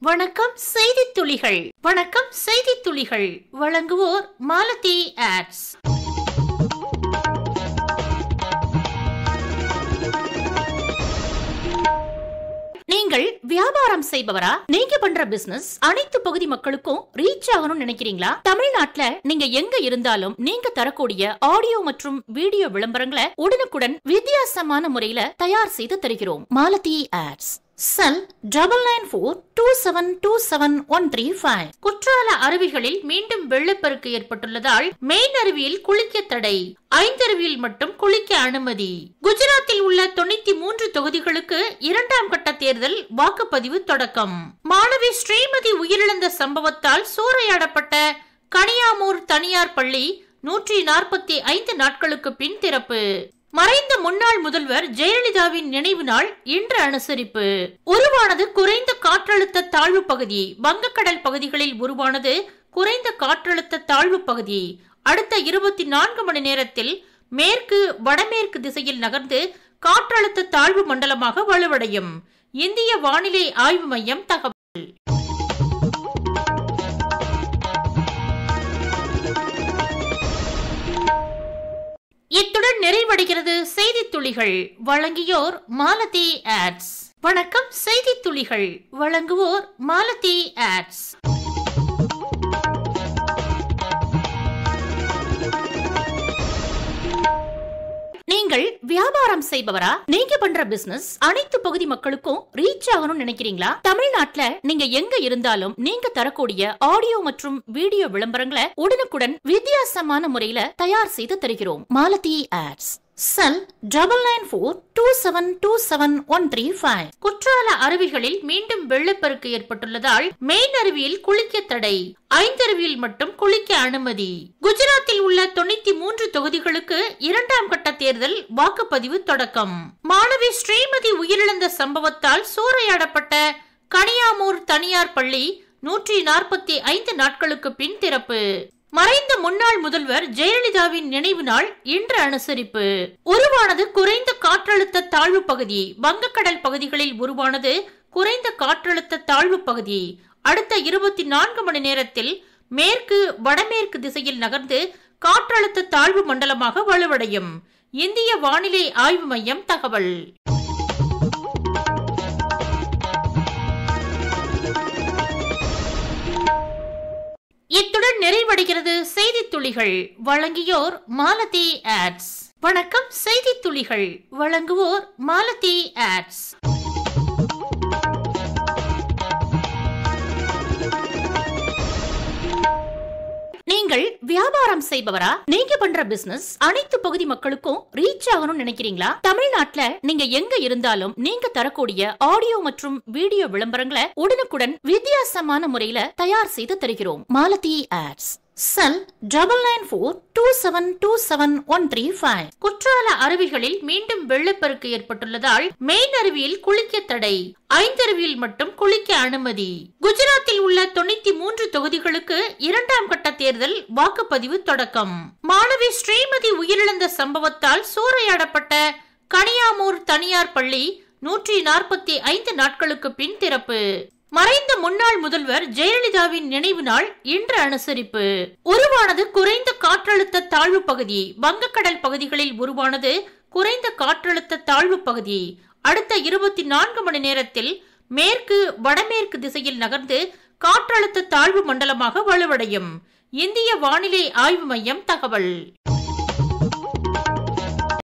வணக்கம் செய்தி துளிகள். வணக்கம் செய்தி துளிகள் வழங்குவோர் மாலதி ஆட்ஸ். நீங்கள் வியாபாரம் செய்பவரா? நீங்க பண்ற பிசினஸ் அனைத்து பகுதி மக்களுக்கும் ரீச் ஆகணும்னு நினைக்கிறீங்களா? தமிழ்நாட்டுல நீங்க எங்க இருந்தாலும் நீங்க தரக்கூடிய ஆடியோ மற்றும் வீடியோ விளம்பரங்களை உடனுக்குடன் வித்தியாசமான முறையில தயார் செய்து தருகிறோம். மாலதி ஆட்ஸ். செல் 9927272135. குற்றால அருவிகளில் மீண்டும் வெள்ளப்பெருக்கு ஏற்பட்டுள்ளதால் மெயின் அருவியில் குளிக்க தடை, 5 அருவியில் மட்டும் குளிக்க அனுமதி. குஜராத்தில் உள்ள 93 தொகுதிகளுக்கு 2ஆம் கட்ட தேர்தல் வாக்குப்பதிவு தொடக்கம். மாணவி ஸ்ரீமதி உயிரிழந்த சம்பவத்தால் சூறையாடப்பட்ட கனியாமூர் தனியார் பள்ளி 145 நாட்களுக்கு பின் திறப்பு. மறைந்த முன்னாள் முதல்வர் ஜெயலலிதாவின் நினைவு நாள் இன்று அனுசரிப்பு. உருவானது குறைந்த காற்றழுத்த தாழ்வு பகுதி. வங்கக்கடல் பகுதிகளில் உருவானது குறைந்த காற்றழுத்த தாழ்வு பகுதி அடுத்த 24 மணி நேரத்தில் மேற்கு வடமேற்கு திசையில் நகர்ந்து காற்றழுத்த தாழ்வு மண்டலமாக வலுவடையும். இந்திய வானிலை ஆய்வு மையம் தகவல். இத்துடன் நிறைவடைகிறது செய்தி துளிகள். வழங்கியோர் மாலதி ஆட்ஸ். வணக்கம் செய்தி துளிகள் வழங்குவோர் மாலதி ஆட்ஸ். நீங்கள் வியாபாரம் செய்பவரா? நீங்க பண்ற பிசினஸ் அனைத்து பகுதி மக்களுக்கும் ரீச் ஆகணும்னு நினைக்கிறீங்களா? தமிழ்நாட்டுல நீங்க எங்க இருந்தாலும் நீங்க தரக்கூடிய ஆடியோ மற்றும் வீடியோ விளம்பரங்களை உடனுக்குடன் வித்தியாசமான முறையில தயார் செய்து தருகிறோம். மாலதி ஆட்ஸ். செல் 9927272135. குற்றால அருவிகளில் மீண்டும் வெள்ளப்பெருக்கு ஏற்பட்டுள்ளதால் மெயின் அருவியில் குளிக்க தடை, 5 அருவியில் மட்டும் குளிக்க அனுமதி. குஜராத்தில் உள்ள 93 தொகுதிகளுக்கு 2ஆம் கட்ட தேர்தல் வாக்குப்பதிவு தொடக்கம். மாணவி ஸ்ரீமதி உயிரிழந்த சம்பவத்தால் சூறையாடப்பட்ட கனியாமூர் தனியார் பள்ளி 145 நாட்களுக்கு பின் திறப்பு. மறைந்த முன்னாள் முதல்வர் ஜெயலலிதாவின் நினைவு நாள் இன்று அனுசரிப்பு. உருவானது குறைந்த காற்றழுத்த தாழ்வு பகுதி. வங்கக்கடல் பகுதிகளில் உருவானது குறைந்த காற்றழுத்த தாழ்வு பகுதி அடுத்த 24 மணி நேரத்தில் மேற்கு வடமேற்கு திசையில் நகர்ந்து காற்றழுத்த தாழ்வு மண்டலமாக வலுவடையும். இந்திய வானிலை ஆய்வு மையம் தகவல். இத்துடன் நிறைவடைகிறது செய்தி துளிகள். வழங்கியோர் மாலதி ஆட்ஸ். வணக்கம் செய்தி துளிகள் வழங்குவோர் மாலதி ஆட்ஸ். நீங்கள் வியாபாரம் செய்பவரா? நீங்க பண்ற பிசினஸ் அனைத்து பகுதி மக்களுக்கும் ரீச் ஆகணும்னு நினைக்கிறீங்களா? தமிழ்நாட்டுல நீங்க எங்க இருந்தாலும் நீங்க தரக்கூடிய ஆடியோ மற்றும் வீடியோ விளம்பரங்களை உடனுக்குடன் வித்தியாசமான முறையில தயார் செய்து தருகிறோம். மாலதி ஆட்ஸ். செல் 9927272135. குற்றால அருவிகளில் மீண்டும் வெள்ளப்பெருக்கு ஏற்பட்டுள்ளதால் மெயின் அருவியில் குளிக்க தடை, 5 அருவியில் மட்டும் குளிக்க அனுமதி. குஜராத்தில் உள்ள 93 தொகுதிகளுக்கு 2ஆம் கட்ட தேர்தல் வாக்குப்பதிவு தொடக்கம். மாணவி ஸ்ரீமதி உயிரிழந்த சம்பவத்தால் சூறையாடப்பட்ட கனியாமூர் தனியார் பள்ளி 145 நாட்களுக்கு பின் திறப்பு. மறைந்த முன்னாள் முதல்வர் ஜெயலலிதாவின் நினைவு நாள் இன்று அனுசரிப்பு. உருவானது குறைந்த காற்றழுத்த தாழ்வு பகுதி. வங்கக்கடல் பகுதிகளில் உருவானது குறைந்த காற்றழுத்த தாழ்வு பகுதி அடுத்த 24 மணி நேரத்தில் மேற்கு வடமேற்கு திசையில் நகர்ந்து காற்றழுத்த தாழ்வு மண்டலமாக வலுவடையும். இந்திய வானிலை ஆய்வு மையம் தகவல்.